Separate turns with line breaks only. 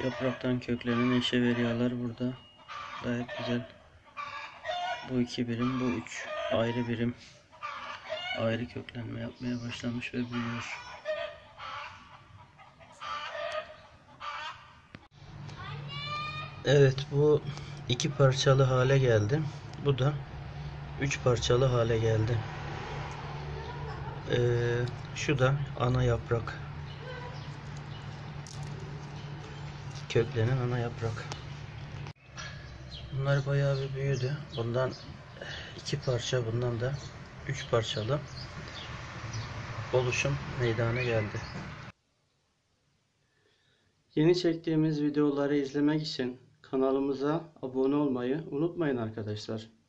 Yapraktan köklenen neşe veriyorlar burada. Gayet güzel. Bu 2 birim, bu 3 ayrı birim. Ayrı köklenme yapmaya başlamış ve büyüyor. Evet, bu 2 parçalı hale geldi. Bu da 3 parçalı hale geldi. Şu da ana yaprak. Köklenen ana yaprak. Bunlar bayağı bir büyüdü. Bundan 2 parça, bundan da 3 parçalı oluşum meydana geldi. Yeni çektiğimiz videoları izlemek için kanalımıza abone olmayı unutmayın arkadaşlar.